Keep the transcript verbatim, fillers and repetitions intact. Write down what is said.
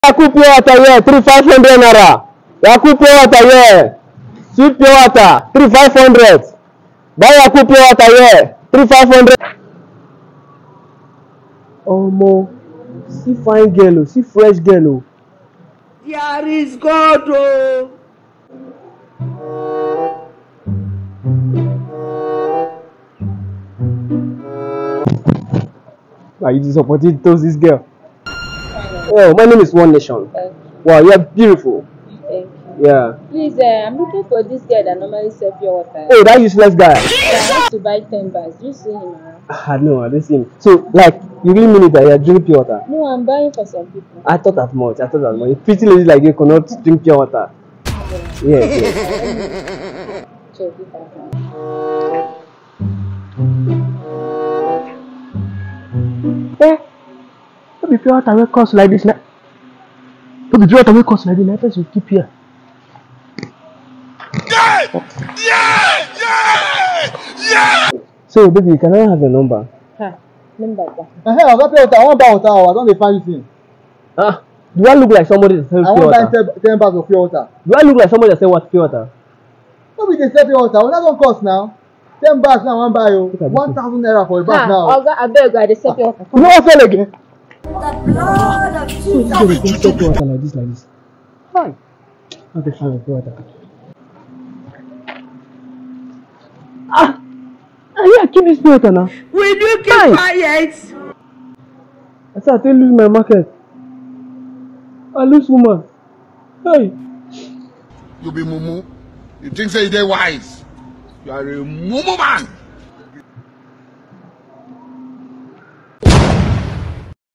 Yaku pure water here, three five hundred naira. Yaku pure water here. Sweet pure water, three five hundred. Buy Yaku pure water here, three five hundred. Omo, see fine girl, oh, see fresh girl. Oh. There is God, oh. Are you disappointed to toast this girl? Oh, my name is One Nation. Thank Wow, you are beautiful. Thank you. Yeah. Please, uh, I'm looking for this guy that normally sells pure water. Oh, that useless guy. I have to buy ten bars. Do you see him around? Ah, no, I don't see him. So, like, you really mean it that you are drinking pure water? No, I'm buying for some people. I thought that much. I thought that much. Pretty ladies like you cannot drink pure water. Yeah, yeah. Check if I can. Eh, no be pure water wey cost like this. No be pure water wey cost like this. Na first you keep here. Yeah! Yeah! Yeah! Yeah! So, baby, can I have your number? Ha, number one. Uh, hey, I got pure water. I want buy water. I don't dey find you thing. Ah, do I look like somebody that sells I pure want buy water? ten, ten bags of pure water. Do I look like somebody that sells what pure water? No be dey sell pure water. What that one cost now? Ten bags now I wan buy o. at One thousand naira for a bag Ha, now. Oga, abeg, I dey sell pure water. You know what fell again? The blood of Jesus. So, you just sell pure water like this, like this. Hi. Not the fan of pure water. Ah! Ah, yeah, keep this pure water now. Will you keep Hi. quiet? I said I tell you lose my market. I lose woman. Hey. You be mumu. You think say you dey wise. You are a mumu man.